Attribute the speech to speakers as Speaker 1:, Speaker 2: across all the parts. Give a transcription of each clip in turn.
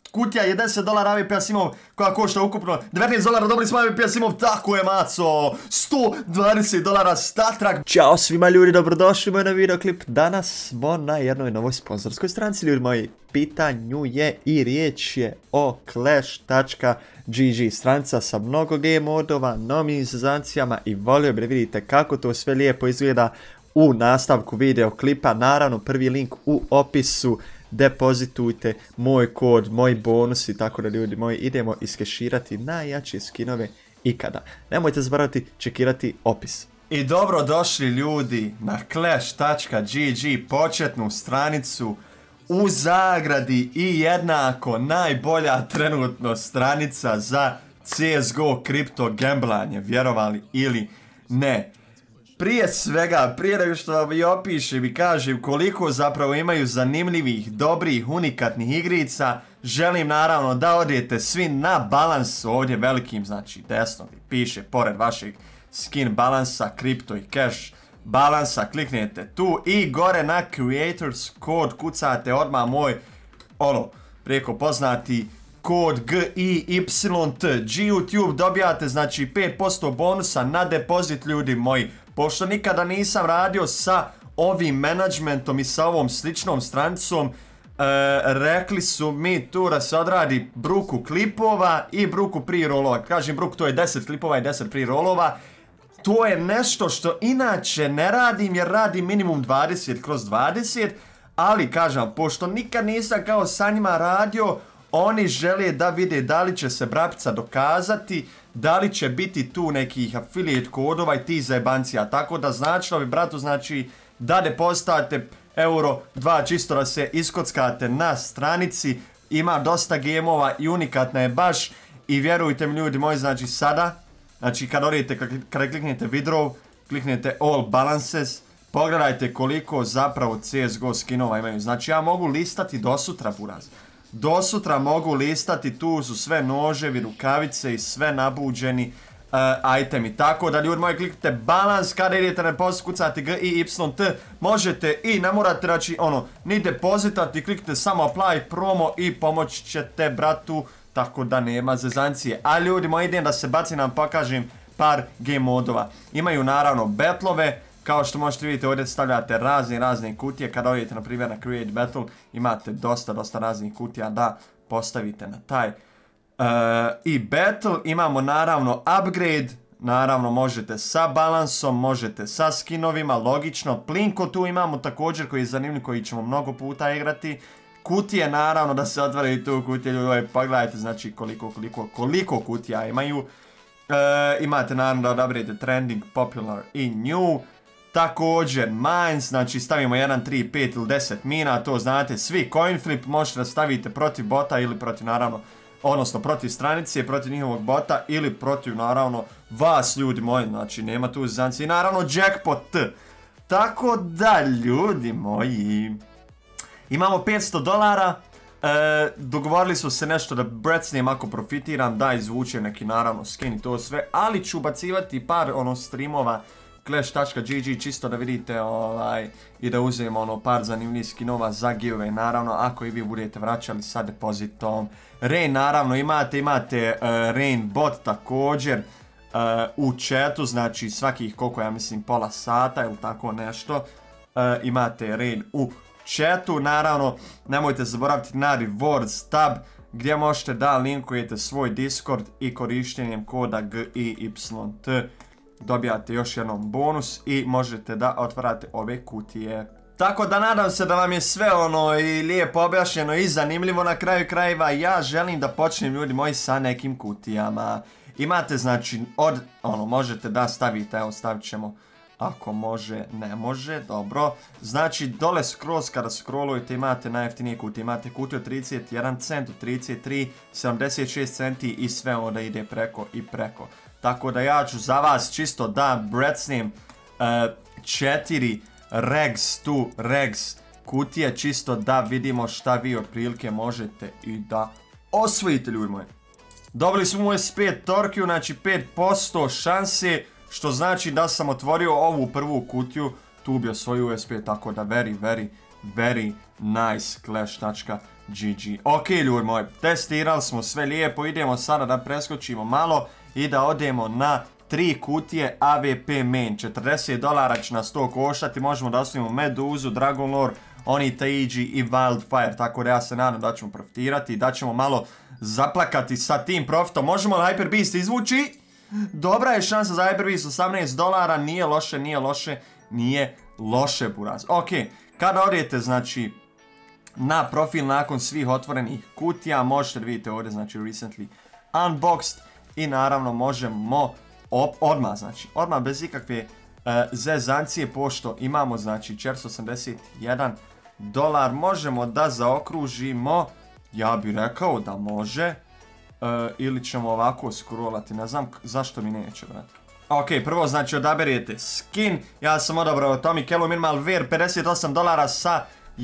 Speaker 1: kutija je $10 AVP Asimov koja košta ukupno $19, dobili smo AVP Asimov, tako je maco, $120 Statrak. Ćao svima ljudi, dobrodošli moj na videoklip. Danas smo na jednoj novoj sponsorskoj stranici, ljudi moji. Pitanju je i riječ je o Clash.gg, stranica sa mnogo game modova, novim sezancijama i volio bi da vidite kako to sve lijepo izgleda u nastavku videoklipa. Naravno, prvi link u opisu. Depozitujte moj kod, moj bonus i tako da ljudi moji idemo iskeširati najjače skinove ikada. Nemojte zaboraviti čekirati opis. I dobrodošli ljudi na Clash.gg, početnu stranicu u zagradi i jednako najbolja trenutno stranica za CSGO kripto gamblanje, vjerovali ili ne. Prije svega, prije nego što vam i opišem i kažem koliko zapravo imaju zanimljivih, dobrih, unikatnih igrica, želim naravno da odete svi na balans ovdje velikim, znači desno piše pored vašeg skin balansa, kripto i cash balansa, kliknete tu i gore na creators kod kucate odmah moj, preko poznati kod GIYT, GYouTube, dobijate znači 5% bonusa na depozit ljudi moji. Pošto nikada nisam radio sa ovim menadžmentom i sa ovom sličnom stranicom, rekli su mi tu da se odradi bruku klipova i bruku pre-rollova. Kažem bruk, to je 10 klipova i 10 pre-rollova. To je nešto što inače ne radim jer radim minimum 20/20, ali kažem, pošto nikad nisam kao sa njima radio, oni žele da vide da li će se brapica dokazati, da li će biti tu nekih affiliate kodova i ti zajebancija. Tako da značilo bi, bratu, znači da depositate euro 2 čisto da se iskockate na stranici. Ima dosta gemova i unikatna je baš. I vjerujte mi ljudi moji, znači sada, znači kada odete, kada kliknete withdraw, kliknete all balances, pogledajte koliko zapravo CSGO skinova imaju. Znači ja mogu listati do sutra, buraz. Do sutra mogu listati, tu su sve noževi, rukavice i sve nabuđeni itemi. Tako da ljudi moji kliknite balans, kada idete na depozit kucate GIYT, možete i ne morate znači ni depozitati, kliknite samo apply promo i pomoći ćete bratu, tako da nema zezancije. A ljudi moji idem da se bacim nam pokažem par game modova. Imaju naravno battlove. Kao što možete vidjeti ovdje stavljate razne kutije, kada odete na primjer na Create Battle imate dosta raznih kutija da postavite na taj i Battle. Imamo naravno upgrade, naravno možete sa balansom, možete sa skinovima, logično. Plinko tu imamo također koji je zanimljiv, koji ćemo mnogo puta igrati. Kutije naravno da se otvaraju tu kutije, ljudi pogledajte znači koliko kutija imaju. Imate naravno da odaberete trending, popular i new. Također mines, znači stavimo 1, 3, 5 ili 10 mina, to znate svi. Coin flip možete da stavite protiv bota ili protiv naravno, odnosno protiv stranice, protiv njihovog bota ili protiv naravno vas ljudi moji, znači nema tu zanci. I naravno jackpot. Tako da ljudi moji, imamo $500, dogovorili su se nešto da brecnem ako profitiram, da izvučem neki naravno skin i to sve, ali ću ubacivati par streamova Clash.gg čisto da vidite i da uzmemo par zanimljivih skinova za giveaway, naravno ako i vi budete vraćali sa depozitom. Rain naravno imate Rain bot također u chatu, znači svakih koliko ja mislim pola sata ili tako nešto imate Rain u chatu. Naravno nemojte zaboraviti na rewards tab gdje možete da linkujete svoj Discord i korištenjem koda GIYT dobijate još jednom bonus i možete da otvarate ove kutije. Tako da nadam se da vam je sve i lijepo objašnjeno i zanimljivo na kraju krajeva. Ja želim da počnem ljudi moji sa nekim kutijama. Imate znači možete da stavite, evo stavit ćemo ako može, ne može, dobro. Znači dole skroz kada scrollujete imate najjeftinije kutije, imate kutiju od 31 cent, od 33, 76 centi i sve onda ide preko i preko. Tako da ja ću za vas čisto da brecnem 4 regs kutije čisto da vidimo šta vi otprilike možete i da osvojite ljudi moji. Dobili smo US5 Torkiju, znači 5% šanse, što znači da sam otvorio ovu prvu kutiju, tu bi osvojio US5, tako da very nice Clash.gg. GG. Ok, ljudi moji, testirali smo sve lijepo, idemo sada da preskočimo malo i da odemo na 3 kutije AVP main. $40 će nas to koštati, možemo da ostavimo Meduzu, Dragon Lore, oni Taiji i Wildfire, tako da ja se nadam da ćemo profitirati i da ćemo malo zaplakati sa tim profitom. Možemo li Hyper Beast izvući? Dobra je šansa za Hyper Beast, $18, nije loše buraz. Ok, kada odete znači na profil nakon svih otvorenih kutija, možete da vidite ovdje znači recently unboxed i naravno možemo odmah bez ikakve zezancije, pošto imamo znači $481, možemo da zaokružimo, ja bih rekao da može, ili ćemo ovako scrollati, ne znam zašto mi neće, brate. Ok, prvo znači odaberete skin, ja sam odabrao Tommy Kello Minimal Wear, $58 sa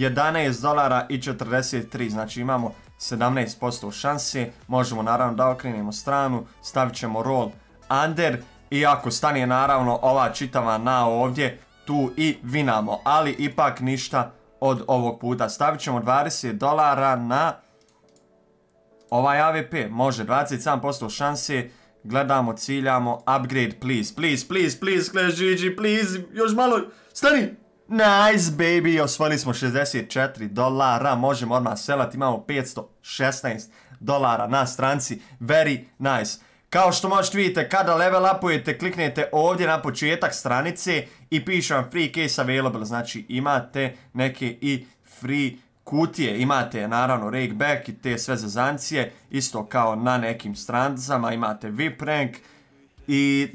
Speaker 1: $11.43, znači imamo 17% šanse, možemo naravno da okrenemo stranu, stavit ćemo roll under i ako stane naravno ova čitava na ovdje, tu i vinamo, ali ipak ništa od ovog puta. Stavit ćemo $20 na ovaj AVP, može 27% šanse, gledamo, ciljamo, upgrade please, Clash GG, please, još malo, stani! Nice baby, osvojili smo $64, možemo odmah selati, imamo $516 na stranci, very nice. Kao što možete vidite, kada level upujete, kliknete ovdje na početak stranice i piše vam free case available, znači imate neke i free kutije, imate naravno rake back i te sve zezancije, isto kao na nekim strancama, imate VIP rank i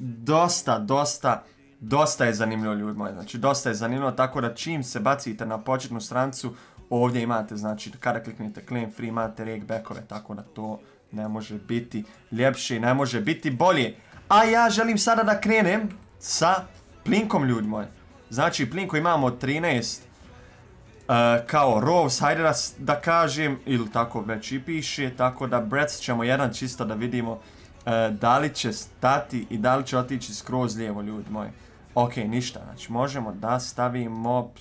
Speaker 1: dosta je zanimljivo, ljudi moji, znači dosta je zanimljivo, tako da čim se bacite na početnu strancu, ovdje imate, znači kada kliknete claim free, imate rake backove, tako da to ne može biti ljepše, ne može biti bolje. A ja želim sada da krenem sa plinkom, ljudi moji. Znači plinko imamo 13 kao rows, hajde da kažem, ili tako već i piše, tako da breath ćemo jedan čisto da vidimo da li će stati i da li će otići skroz lijevo, ljudi moji. Ok, ništa, znači možemo da stavimo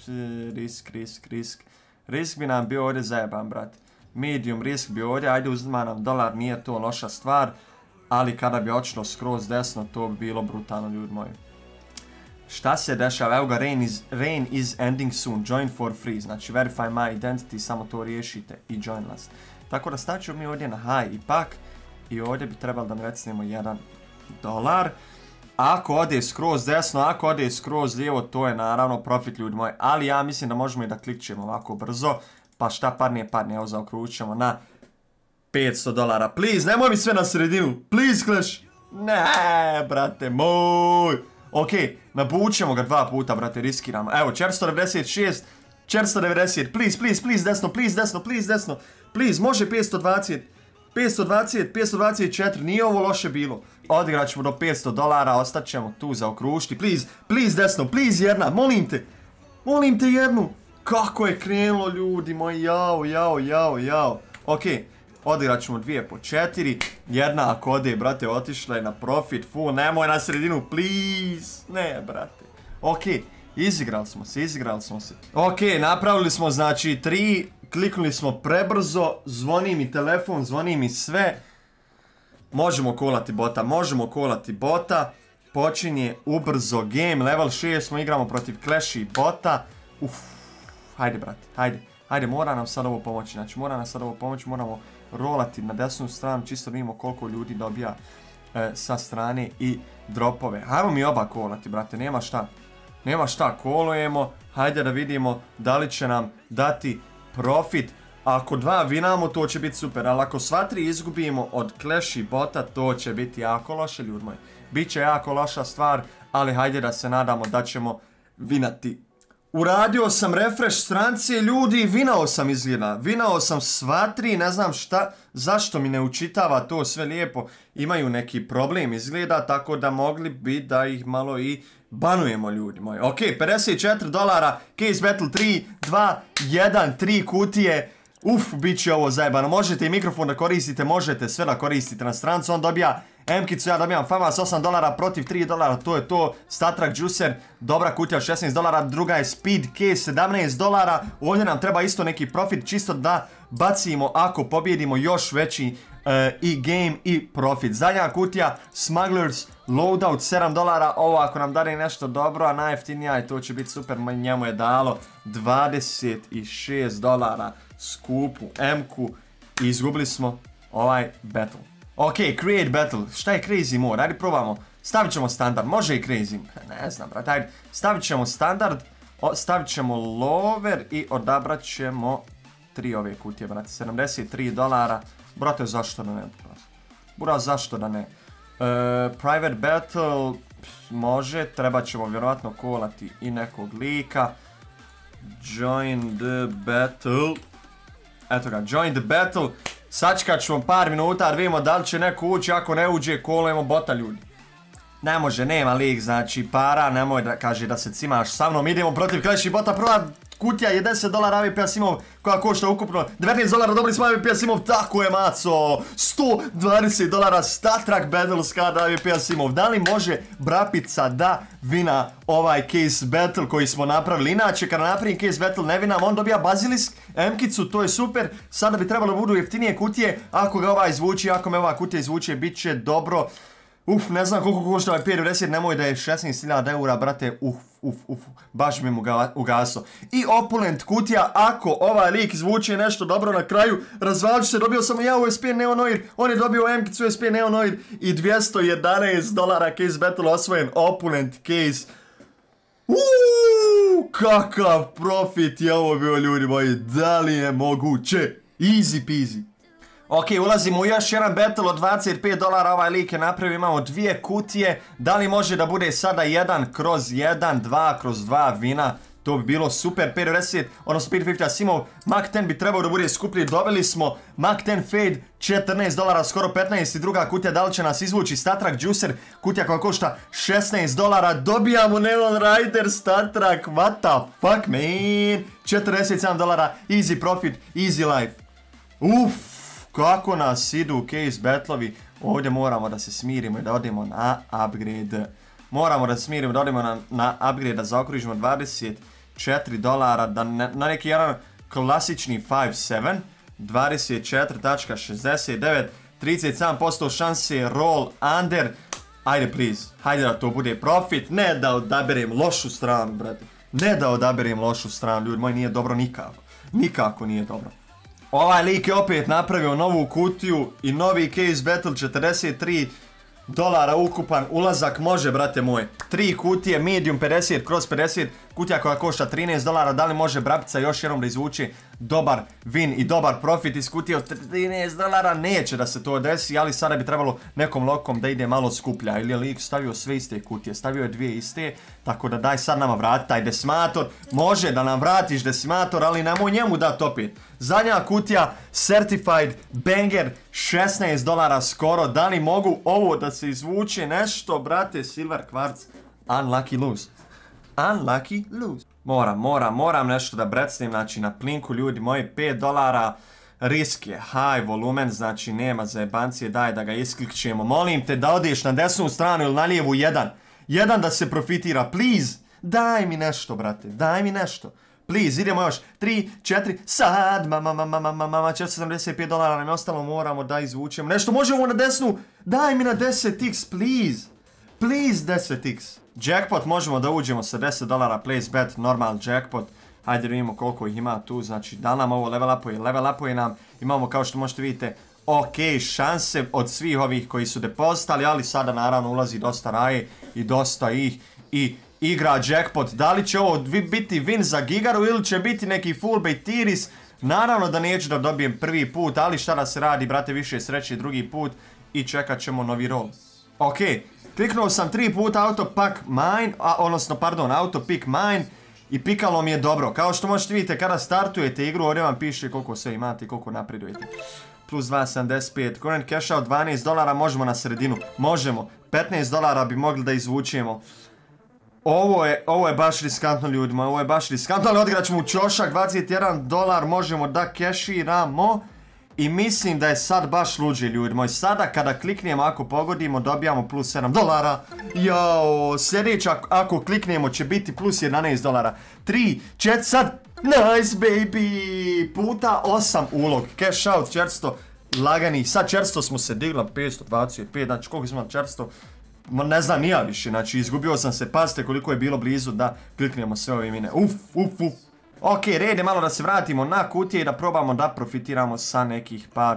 Speaker 1: risk bi nam bio ovdje zajeban, brate. Medium risk bi ovdje, ajde uzima nam $1, nije to loša stvar, ali kada bi otišlo skroz desno, to bi bilo brutalno, ljudi moji. Šta se dešava? Evo ga, rain is ending soon, join for free, znači verify my identity, samo to riješite i join us. Tako da stavit ćemo mi ovdje na high ipak i ovdje bi trebalo da mi recimo $1. Ako ode skroz desno, ako ode skroz lijevo, to je naravno profit, ljudi moji, ali ja mislim da možemo i da klikćemo ovako brzo, pa šta padne, evo zaokrućemo na $500. Please, nemoj mi sve na sredinu, please Clash. Ne, brate moj. Ok, nabućemo ga 2 puta, brate, riskiramo. Evo, 496, 490, please, desno, please, može 520, 524, nije ovo loše bilo. Odigrat ćemo do $500, ostat ćemo tu zaokružiti, please, desno, please, jedna, molim te jednu. Kako je krenulo, ljudi moji, jao. Ok, odigrat ćemo 2 po 4, jedna ako ode, brate, otišla je na profit, full, nemoj na sredinu, please, ne, brate. Ok, izigrali smo se. Ok, napravili smo, znači, 3, kliknuli smo prebrzo, zvoni mi telefon, zvoni mi sve. Možemo kolati bota, počinje ubrzo game, level 6 smo, igramo protiv Clash i bota. Hajde, brate, hajde, mora nam sad ovo pomoći, znači moramo rolati na desnu stranu, čisto vidimo koliko ljudi dobija sa strane i dropove. Hajmo mi oba kolati, brate, nema šta, kolujemo, hajde da vidimo da li će nam dati profit. Ako 2 vinamo, to će biti super, ali ako sva 3 izgubimo od Clash i bota, to će biti jako loše, ljudi moji. Biće jako loša stvar, ali hajde da se nadamo da ćemo vinati. Uradio sam refresh strance, ljudi, vinao sam sva 3, ne znam zašto mi ne učitava to sve lijepo, imaju neki problem izgleda, tako da mogli bi da ih malo i banujemo, ljudi moji. Ok, $54, case battle 3, 2, 1, 3 kutije, Bit će ovo zajebano. Možete i mikrofon da koristite, možete sve da koristite na strancu. On dobija M-kicu, ja dobijam Famas $8 protiv $3, to je to. StatTrak Juicer, dobra kutija $16, druga je Speed Case $17. Ovdje nam treba isto neki profit, čisto da bacimo ako pobjedimo još veći i game i profit. Zadnja kutija Smugglers Loadout $7, ovo ako nam dane nešto dobro, a najjeftinija i to će biti super, njemu je dalo $26 skupu M-ku i izgubili smo ovaj battle. Ok, create battle, šta je crazy mode, ajde probamo, stavit ćemo standard, može i crazy, ne znam brate, ajde, stavit ćemo standard, stavit ćemo lover i odabrat ćemo 3 ove kutije brate, $73, brate zašto da ne, brate, zašto da ne. Private battle, može, treba ćemo vjerovatno kolati i nekog lika. Join the battle. Eto ga, join the battle. Sačekat ćemo par minuta da vidimo da li će neko ući, ako ne uđe kolujemo bota ljudi. Ne može, nema lik, znači para, nemoj da kaže da se cimaš sa mnom, idemo protiv Clash bota, prva kutija je $10 AVP Asimov koja košta ukupno $19, dobili smo AVP Asimov, tako je maco, $120 StatTrak Battle Squad AVP Asimov, da li može Brapica da vina ovaj case battle koji smo napravili, inače kada napravim case battle ne vinam, on dobija Basilisk, M-kicu, to je super, sada bi trebalo budu jeftinije kutije, ako ga ova izvuči, ako me ova kutija izvuče, bit će dobro. Ne znam koliko košta ovaj P90, nemoj da je 16.000 eura, brate, baš mi mu ugaso. I opulent kutija, ako ovaj lik izvuče nešto dobro na kraju, razvalit ću se, dobio sam ja USP Neonoid, on je dobio M-kicu USP Neonoid i $211 case battle osvojen, opulent case. Kakav profit je ovo bio ljudi moji, da li je moguće? Easy peasy. Ok, ulazimo u još jedan battle od $25, ovaj lik je napravio, imamo dvije kutije, da li može da bude sada 1/1, 2/2 vina, to bi bilo super, P90, odnosno P50 Asimov, Mach 10 bi trebao da bude skuplji, dobili smo Mach 10 Fade, $14, skoro 15 i druga kutija, da li će nas izvući StatTrak Juicer, kutija koja košta $16, dobijamo Neon Rider StatTrak, what the fuck man, $47, easy profit, easy life, kako nas idu case battlovi, ovdje moramo da se smirimo i da odemo na upgrade. Moramo da se smirimo da odemo na upgrade, da zaokružimo $24, da na neki jedan klasični 5-7, 24.69, 37% šanse roll under, ajde please, hajde da to bude profit, ne da odaberem lošu stranu, brate, ne da odaberem lošu stranu, ljudi moji, nije dobro nikako, nikako nije dobro. Ovaj lik je opet napravio novu kutiju i novi case battle, $43 ukupan ulazak, može brate moj. 3 kutije, medium 50/50, kutija koja košta $13, da li može Brapica još jednom da izvuče dobar win i dobar profit iz kutije od $13, neće da se to desi, ali sada bi trebalo nekom lokom da ide malo skuplja, ili je lik stavio sve iste kutije, stavio je dvije iste, tako da daj sad nama vrati taj decimator, može da nam vratiš decimator, ali nemoj njemu dati opet. Zadnja kutija, Certified Banger, $16 skoro, da li mogu ovo da se izvuče nešto, brate, Silver Quartz, unlucky lose. Unlucky lose. Moram nešto da brecnem, znači na plinku ljudi moji, $5, risk je high volumen, znači nema zajebancije, daj da ga isklikćemo, molim te da odeš na desnu stranu ili na lijevu jedan da se profitira, please, daj mi nešto brate, daj mi nešto. Please, idemo još, 3, 4, sad, $475 nam je ostalo, moramo da izvučemo nešto, možemo na desnu, daj mi na 10x, please, please 10x. Jackpot možemo da uđemo sa $10, place bet, normal jackpot, hajde da vidimo koliko ih ima tu, znači da nam ovo level upuje nam, imamo kao što možete vidite, ok, šanse od svih ovih koji su depozitali, ali sada naravno ulazi dosta raje i dosta ih i igra jackpot, da li će ovo biti win za Gigaru ili će biti neki full bait tiris, naravno da neću da dobijem prvi put, ali šta da se radi, brate, više sreće drugi put i čekat ćemo novi roll. Ok, kliknuo sam 3 puta auto pick mine i pikalo mi je dobro, kao što možete vidite kada startujete igru, ovdje vam piše koliko sve imate i koliko napredujete. Plus 2.75, current cash out $12, možemo na sredinu, možemo, $15 bi mogli da izvučemo. Ovo je baš riskantno ljudima, ovo je baš riskantno, ali odigrat ćemo u ćošak, $21, možemo da keširamo. I mislim da je sad baš luđe ljudi moji, sada kada kliknemo ako pogodimo dobijamo plus $7. Jao, sljedeće ako kliknemo će biti plus $11. 3, 4, sad, nice baby, puta 8 ulog, cash out 400, lagani, sad 400 smo se digla, 525, znači koliko smo 400, ne znam nija više, znači izgubio sam se, pazite koliko je bilo blizu da kliknemo sve ove mine, uf. Ok, red je malo da se vratimo na kutije i da probamo da profitiramo sa nekih par,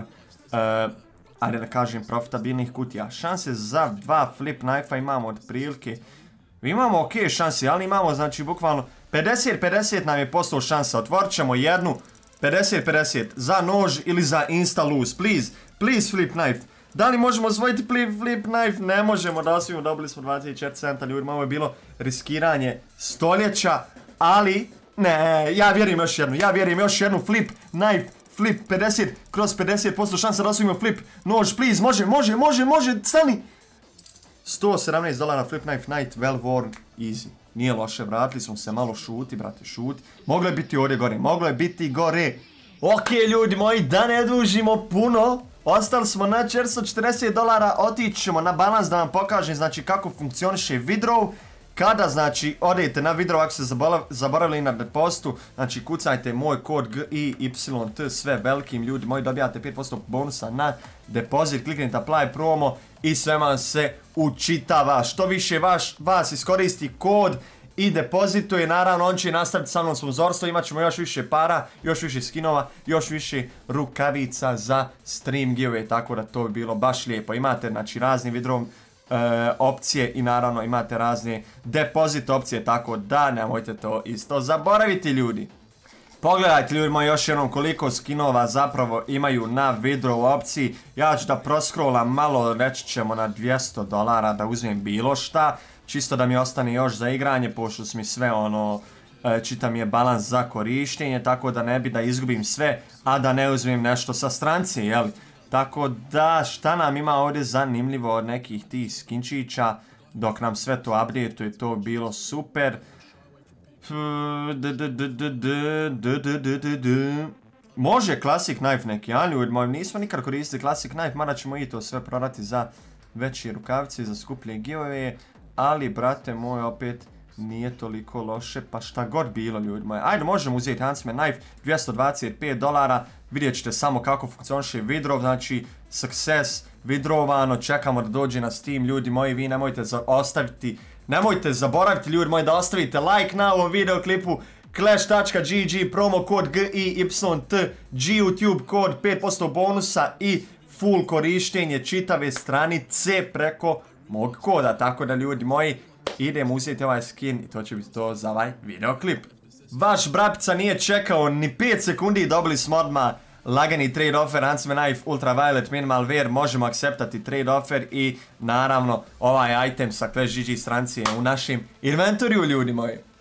Speaker 1: ajde da kažem, profitabilnih kutija. Šanse za 2 flip knife-a imamo od prilike. Imamo ok šanse, ali imamo znači bukvalno 50-50 nam je postao šansa. Otvorit ćemo jednu 50-50 za nož ili za insta lose. Please flip knife. Da li možemo osvojiti flip knife? Ne možemo da osvojimo, dobili smo 24 centa ljudima. Ovo je bilo riskiranje stoljeća, ali... Ne, ja vjerujem još jednu flip knife, flip 50, kroz 50% šansa da osvojimo flip, nož, please, može, stani! $117 flip knife night, well worn, easy. Nije loše, vratili smo se malo, šuti, brate, šuti. Moglo je biti gore, Ok, ljudi moji, da ne dužimo puno, ostali smo na $440, otići ćemo na balans da vam pokažem, znači, kako funkcioniše withdraw. Kada, znači, odete na withdraw, ako ste zaboravili na depozitu, znači, kucajte moj kod GIYT, sve velikim, ljudi moji, dobijate 5% bonusa na depozit, kliknite apply promo i sve vam se učitava. Što više vas iskoristi kod i depozituje, naravno, on će nastaviti sa mnom sponzorstvo, imat ćemo još više para, još više skinova, još više rukavica za stream giveaway, tako da to bi bilo baš lijepo. Imate, znači, razni withdraw opcije i naravno imate razne depozit opcije, tako da nemojte to isto zaboraviti, ljudi. Pogledajte, ljudi moji, još jednom koliko skinova zapravo imaju na withdraw opciji. Ja ću da proscrollam malo, reći ćemo na $200 da uzmem bilo šta, čisto da mi ostane još za igranje, pošto mi sve ono, čitam je balans za korištenje, tako da ne bi da izgubim sve, a da ne uzmem nešto sa stranci, jel? Tako da, šta nam ima ovdje zanimljivo od nekih tih skinčića, dok nam sve to update-uje, to bilo super. Može Classic Knife neki, ali ljudi moji, nismo nikad koristili Classic Knife, mada ćemo i to sve prodati za veće rukavice i za skuplje giveaway, ali, brate moj, opet nije toliko loše, pa šta god bilo, ljudi moji. Ajde, možemo uzeti Huntsman Knife, $225, vidjet ćete samo kako funkcioniše withdraw, znači success, withdrawano, čekamo da dođe na Steam, ljudi moji, vi nemojte zaboraviti, ljudi moji, da ostavite like na ovom videoklipu, clash.gg, promo kod GIYT, GYouTube kod 5% bonusa i full korištenje čitave stranice preko mog koda, tako da, ljudi moji, idemo uzeti ovaj skin i to će biti to za ovaj videoklip. Vaš brapica nije čekao ni 5 sekundi i dobili smo odmah lagani trade offer, Huntsman Knife, Ultraviolet, Minimal Wear, možemo akceptati trade offer i naravno ovaj item sa Clash.gg stranice u našem inventoriju, ljudi moji.